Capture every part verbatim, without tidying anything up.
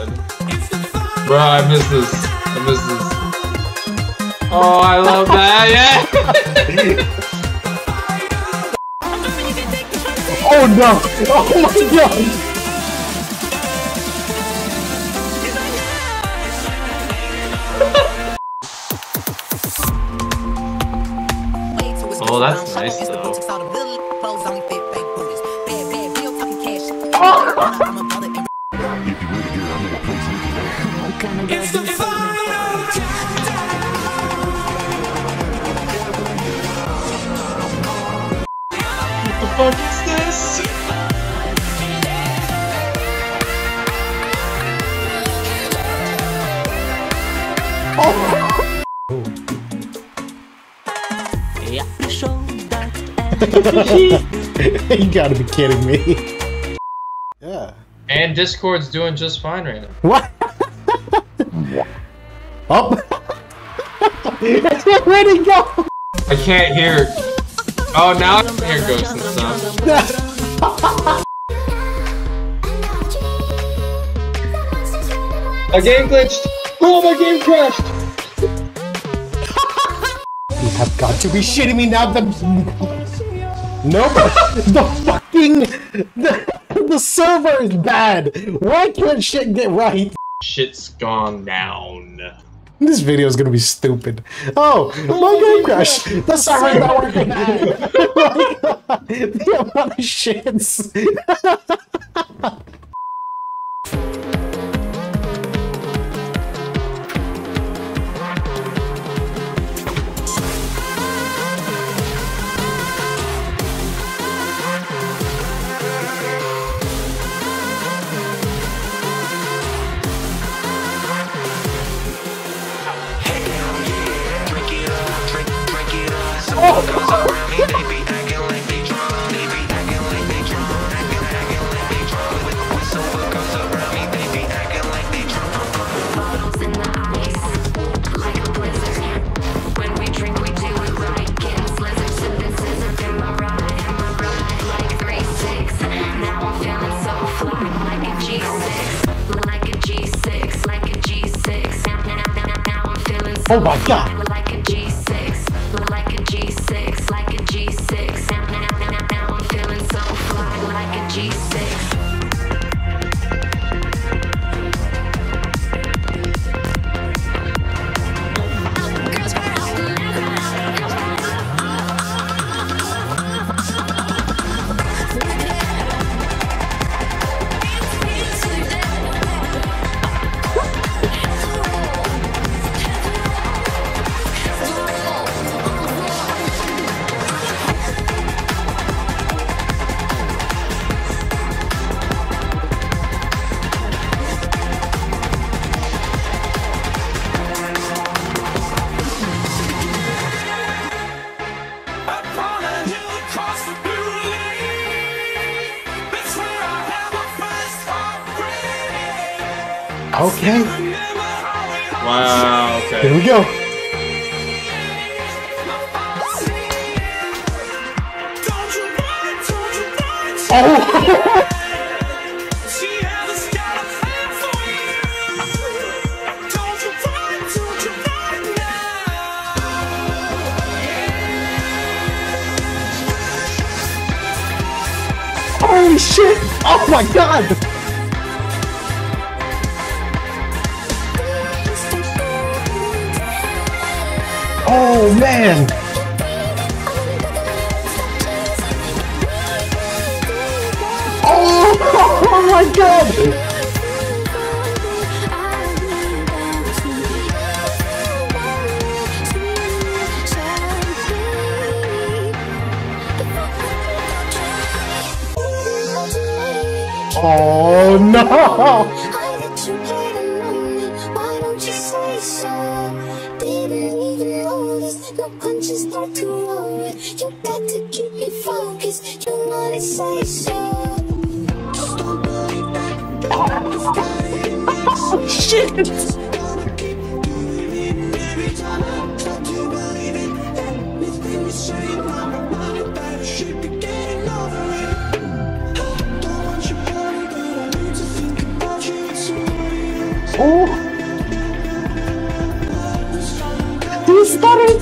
god. Bro, I miss this. I miss this. Oh, I love that. Yeah. Oh no! Oh my god! Oh, that's nice though. It's the final What the fuck is this? Oh. You gotta be kidding me. Yeah. And Discord's doing just fine right now. What? Oh! Where'd he go? I can't hear. Oh, now I can hear ghosts and stuff. My game glitched. Oh, my game crashed. You have got to be shitting me now. The nope. The fucking the, the server is bad. Why can't shit get right? Shit's gone down. This video is gonna be stupid. Oh, my game crashed. The server is not working. The amount of shits. Oh my god! like a G six, like a G six, like a G six. Now I'm feeling so fly, like a G six. Okay. Wow, okay. Here we go. Oh! Holy shit! Oh my god! Oh man! Oh, oh my god! Oh no! You got to keep me focused. You know they say so. Oh shit! Oh! He stuttered!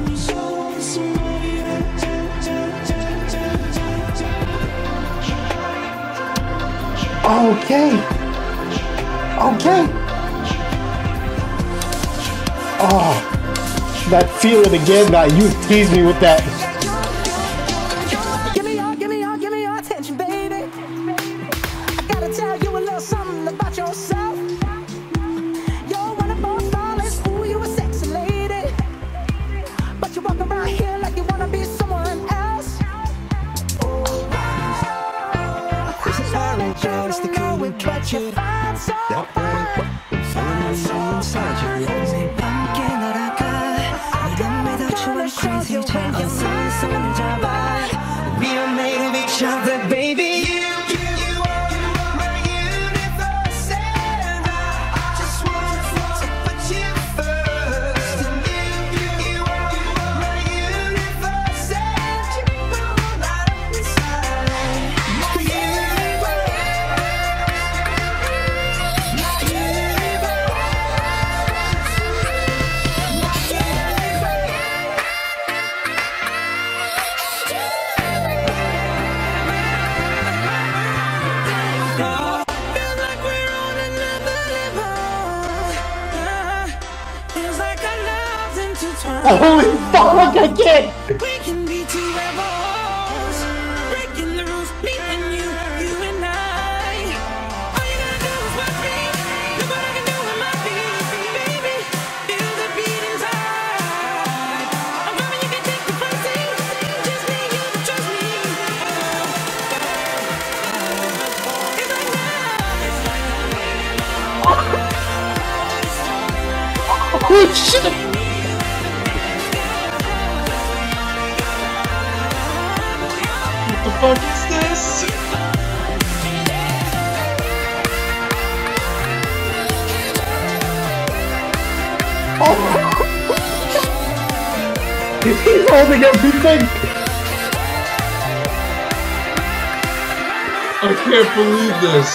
Okay. Okay. Oh, that feeling again that you teased me with that. Give me your, give me your, give me your attention, baby. I gotta tell you a little something about yourself. You're one of those flawless, ooh, you a sexy lady. But you walk around here like you wanna be someone else. This is how it goes, the cool with but you find so fine. Find so fine. Crazy time, I'm so, so we are made of each other, baby. You, you, you are my universe, and I just want to put you first. And you, you, you are my universe, and you will light up inside. My universe, my universe, my universe. Holy fuck, I can't! We can be two rebels, breaking the rules, me and you, you and I. All you gotta do is watch me. Look what I can do with my feet, baby. Feel the beat inside. I'm coming, you can take the front seat. Just me, you can trust me. It's like now. It's like Oh shit! What the fuck is this? Oh. He's holding everything! I can't believe this.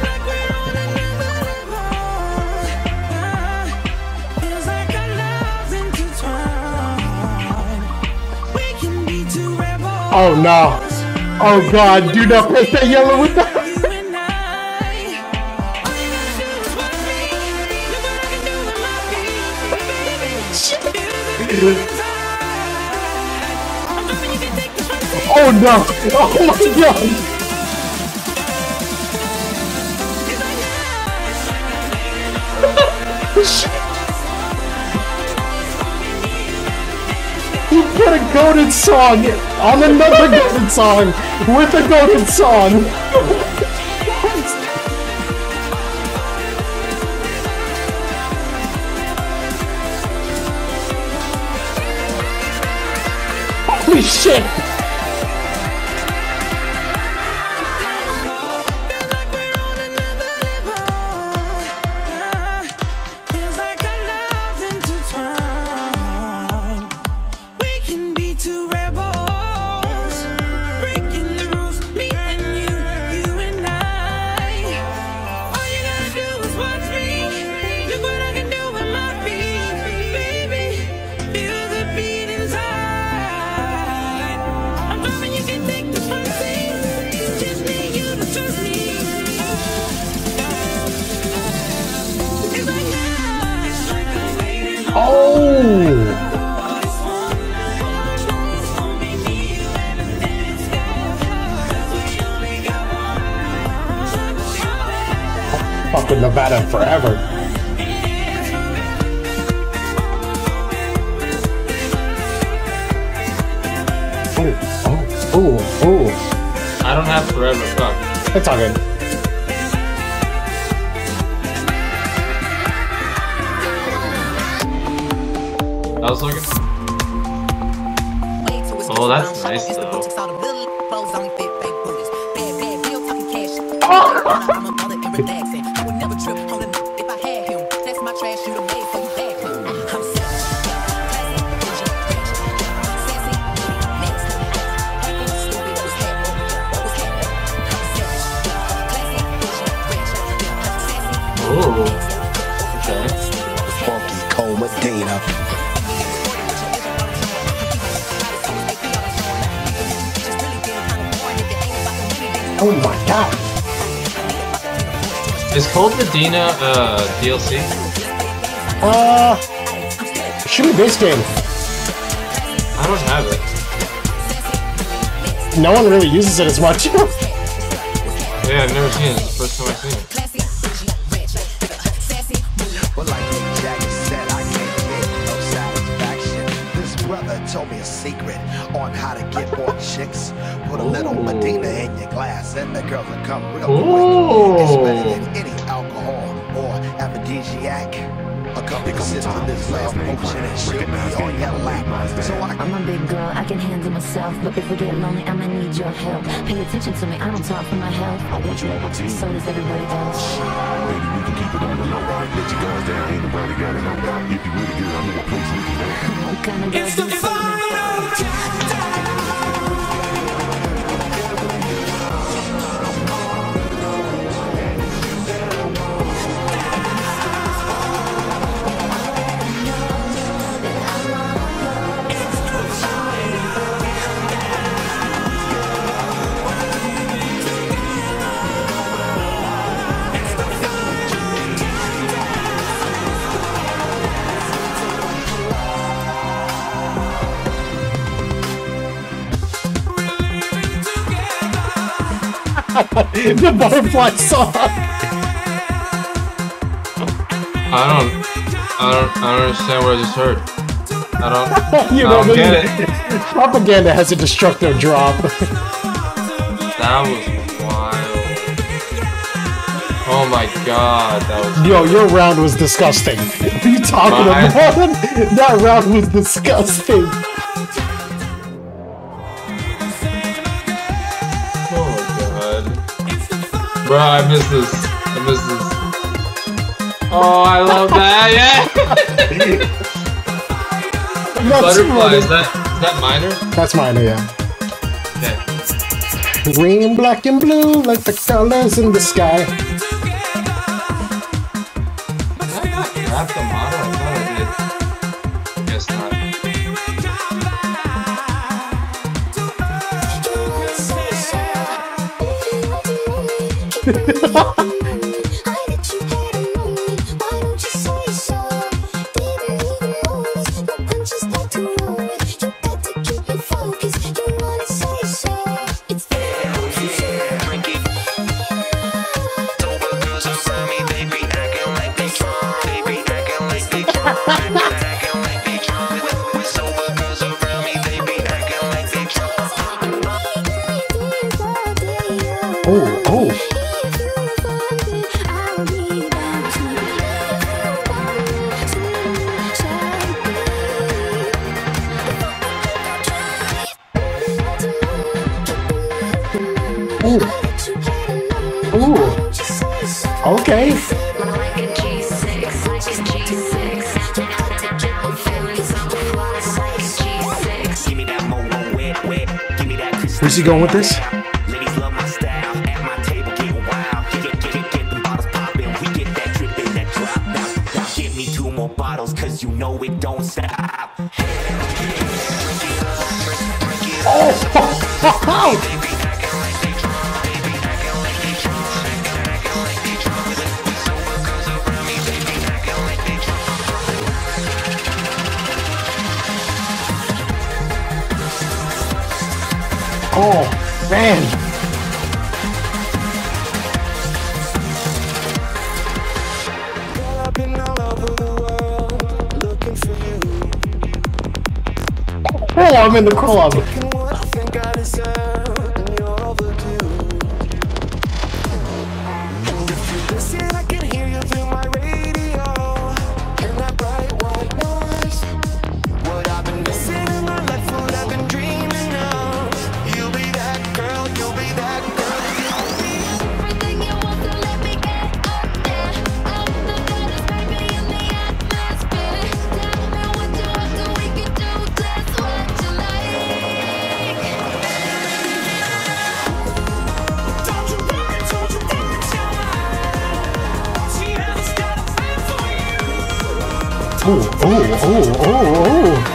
feels like our love's intertwined. We can be two rebels. Oh no! Oh god, do not press that yellow with that! You and I. All you gotta do is watch me. Look what I can do with my feet, baby. Feel the beat inside. I'm hoping you can take the front seat. Oh no! Oh my god! It's like He put a goated song on another goated song with a goated song! Holy shit! feels like our love's intertwined. We can be two rebels, breaking the rules, me and you, you and I. All you gotta do is watch me. Look what I can do with my feet, baby. Feel the beat inside. I'm hoping you can take the front seat. Just me, you to trust me. It's like now. It's like I'm waiting. Oh! Fuck with Nevada forever. Oh, oh, oh, oh. I don't have forever. Fuck. It's all good. I was looking. Oh, that's nice though. Oh. Medina. Oh my god. Is Cold Medina uh, D L C? Uh, should be base game. I don't have it. No one really uses it as much. Yeah, I've never seen it. It's the first time I've seen it. Well, like Mick Jagger said, I can't get no satisfaction. This brother told me a secret on how to get more chicks. Put a little Medina in your glass, and the girls will come real quick. It's better than any alcohol or aphrodisiac. A couple of sips of this love potion and she'll be on your lap. So I I'm a big girl, I can handle myself. But if we get lonely, I'ma need your help. Pay attention to me, I don't talk for my health. I want you on my team. So does everybody else. Baby, we can keep it on the low. Let your guards down, ain't nobody got it on. If you really good, I know a place we can go. What kind of girl do you say? The butterfly song. I don't, I don't, I don't understand what I just heard. I don't, You I know, don't get it. Propaganda has a destructive drop. That was wild. Oh my god, that was. Yo, your round was disgusting. What are you talking My- about? That round was disgusting. Oh my god. Bro, I miss this. I miss this. Oh, I love that. Yeah. That's Butterfly. funny. Is that is that minor? That's mine, yeah. Okay. Green, black, and blue, like the colors in the sky. Did I not grab the model? I thought I did. Guess not. Oh, oh. Ooh. Ooh. Okay. Like a G six, like a G six. I'm feeling so fly, like a G six. Give me that mo wet, wet. Give me that crystal. Where's he going with this? Ladies love my style. At my table, get wild. Get, get, get, get the bottles poppin'. We get that drippin', that drop. Now, now get me two more bottles, cause you know it don't stop. Oh! Oh, man. I've been all over the world looking for you. Oh, I'm in the club. And what I think I deserve, and you're overdue. And if you listen, I can hear you through my radio. And that bright white noise. What I've been missing in my life, what I've been dreaming of. You'll be that girl, you'll be that girl. Everything you want to let me get up there. I'm the baddest baby in the atmosphere. Tell me what you want so we can do just what you like. Oh, oh, oh, oh, oh.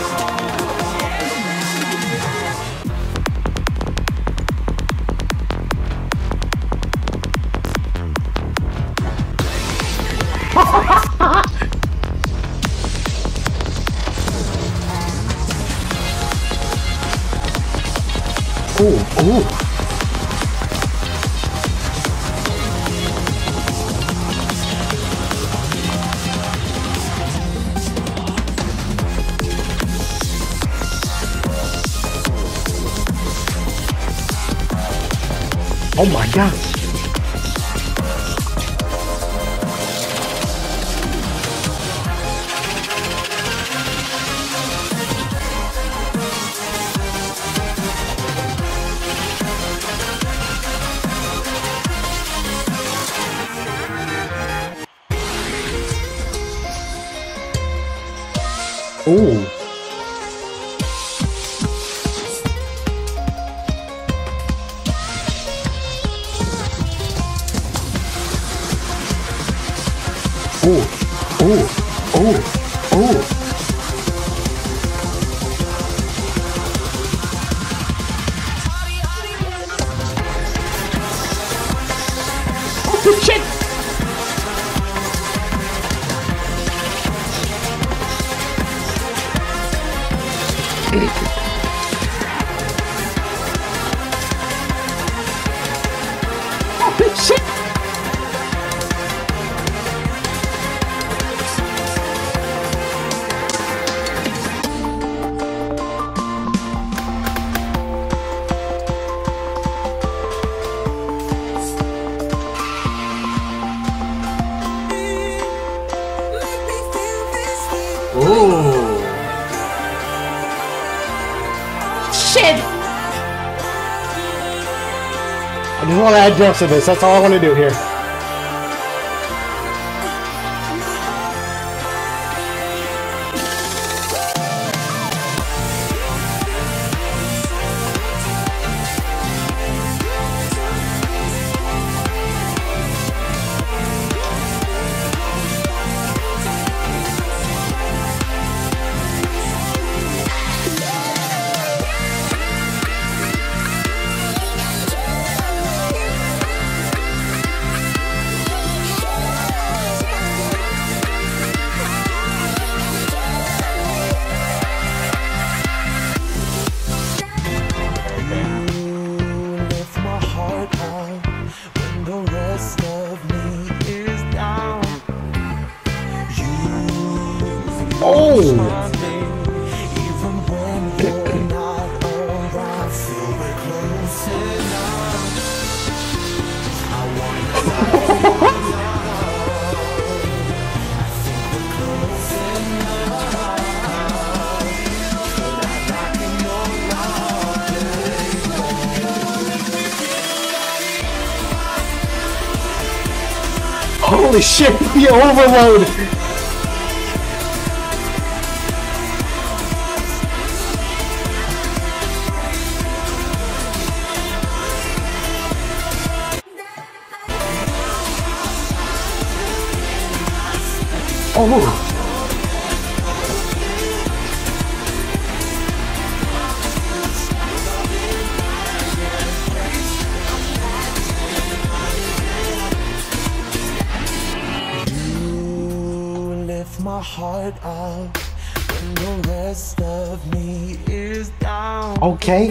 Oh, oh. Oh my gosh. Oh. Oh, oh, oh, oh. Oh, good shit. Oh, good shit. Ooh. Shit! I just want to add jumps to this. That's all I want to do here. Oh! Holy shit, the overload! Oh! My heart up when the rest of me is down. Okay.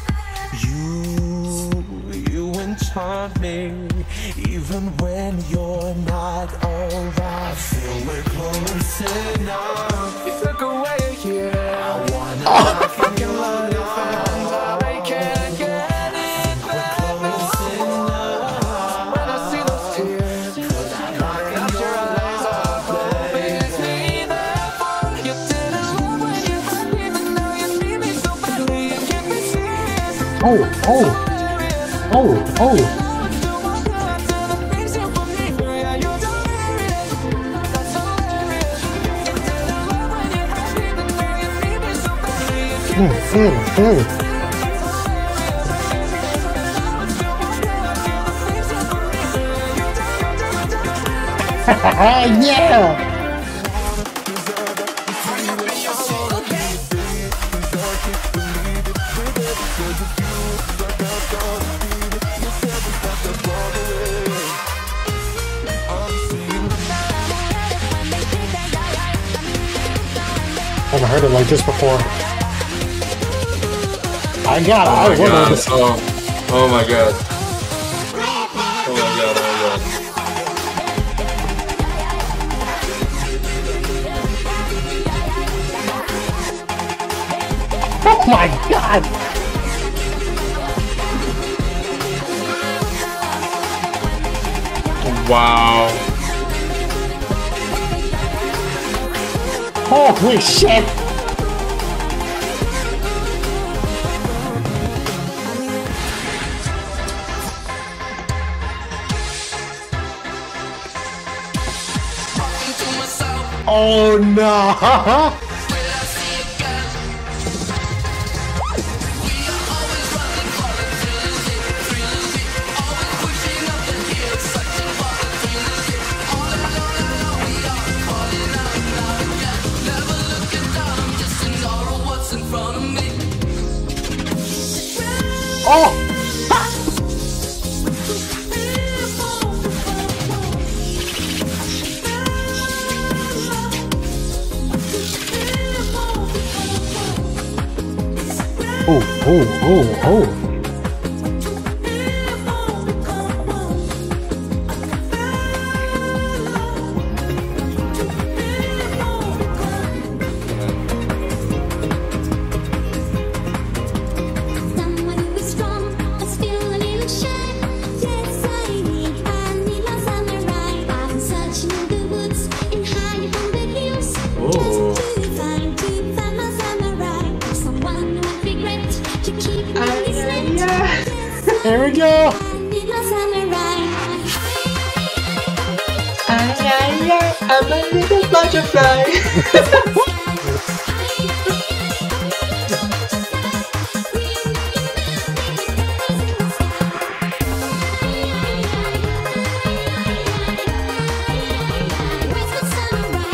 You, you enchant me, even when you're not around. I feel we're closer now. You took away here. I wanna oh. fucking love you found. I can't get it back. We're closer now. When I see those tears, cause I'm knocking your eyes off. Oh, oh, oh, oh. Mm, mm, mm. Yeah! I've heard it like this before. I got it. Oh I my love god. this. Oh, oh my god. Oh my god, oh my god. Oh my god! Wow. Holy shit! Oh no! Oh! Oh, oh, oh, oh. Someone who is strong, but still a little shy. Yes, I need, I need my samurai. I've been searching in the woods and hiding from the hills. Oh. Just to find, to find my samurai. Someone who would regret to keep me this late. Yes, There we go! I need my samurai. I'm a little butterfly. Where's the samurai?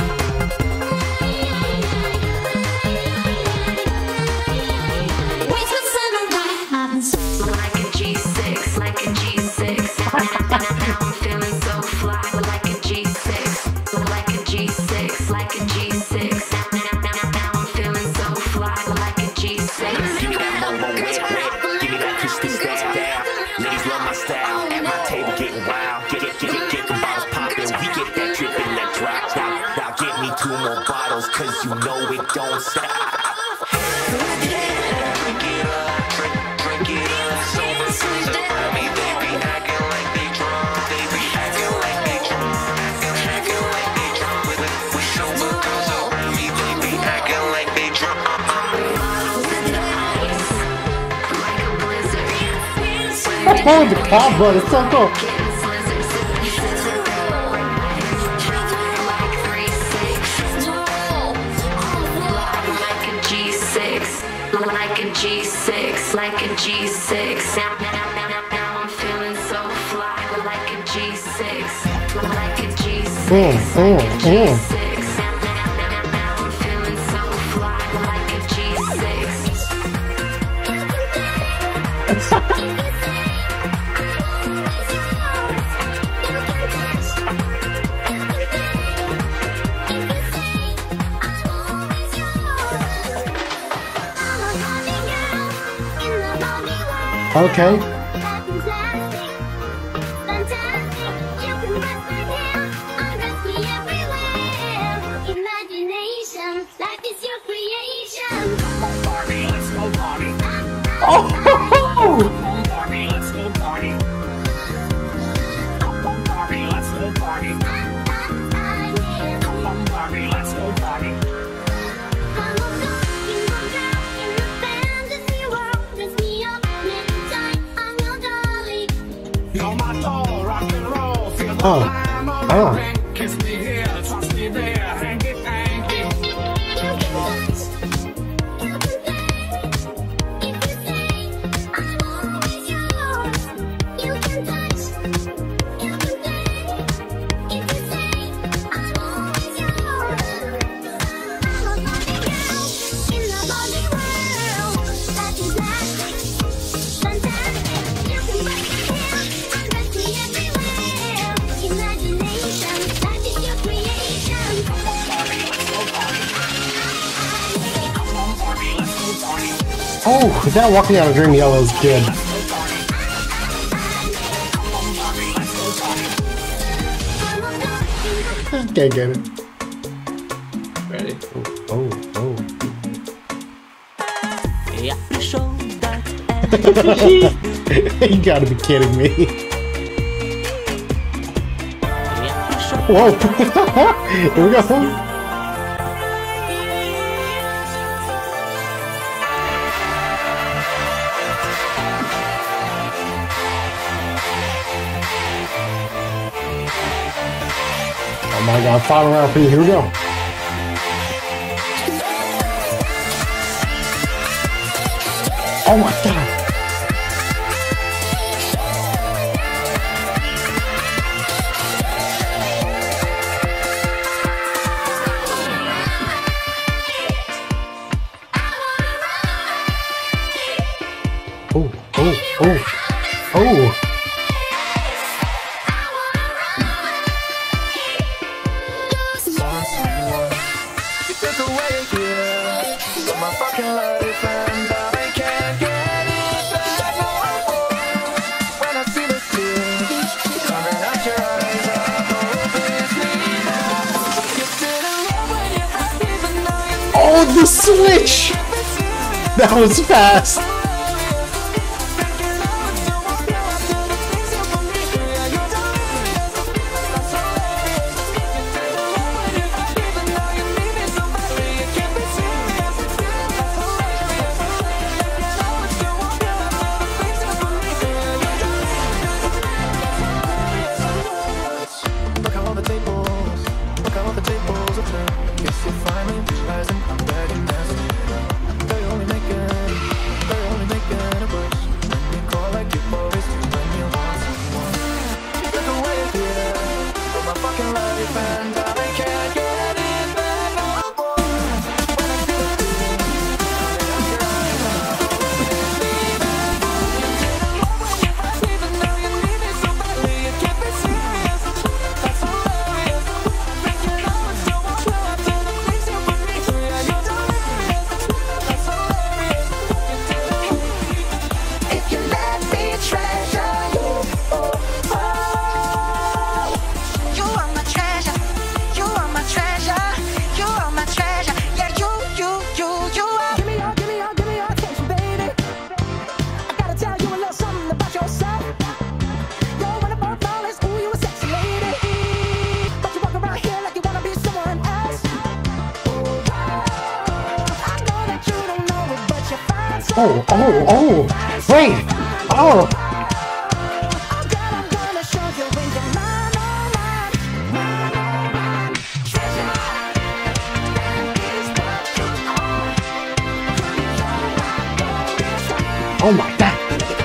Where's the samurai? I've been searching Like a G six, like a G six. Now I'm feeling so fly. Like a G six, like a G six, like a G six. Now I'm feeling so fly. Like a G six. Give me that momo wet, wet. Give me that crystal style. Ladies love my style. At my table getting wild. Get it, get it, get the bottles poppin'. We get that drip and that drop. Now, now get me two more bottles, cause you know it don't stop. Drink it up, drink, drink it up. Sober girls around me, they be acting like they drunk. They be acting like they drunk. Acting, acting like they drunk. With, with sober girls around me, they be acting like they drunk. Like a blizzard. Oh, the cloud bud, it's so cool. Getting slizzard. Like three six. Like a G six. Like a G six. Like a G six. Now, now, now, now, now I'm feeling so fly. Like a G six. Like a G six. Mm, mm, Like a G mm. six. Now, now, now, now, now I'm feeling so fly. Like a G six. Okay. Imagination, life is your creation. Party, let's go party. Oh! Party, let's go party. Come on, party, let's go party. Come on, party, let's go party. You're my doll, rock and roll. Feel the Oh. climb on Oh. the bank. Kiss me here, touch me there. Hanky, hanky. Imagination, that is your creation. Oh, that Walking Out of Dream Yellow is good. Can't get it. Ready? Oh, oh. You gotta be kidding me. Whoa! Here we go. Oh my god, final round for you. Here we go. Oh my god. Oh, oh, oh, oh. Oh, the switch! That was fast. Oh, oh, oh! Wait! Oh! Oh my god!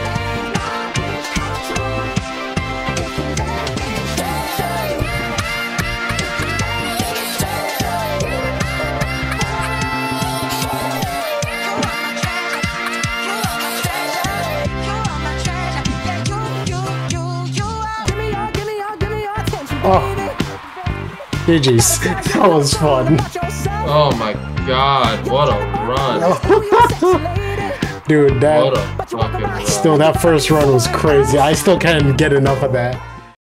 Oh, G G's. That was fun. Oh my god, what a run. Dude, that What a fucking run. still that first run was crazy. I still can't get enough of that.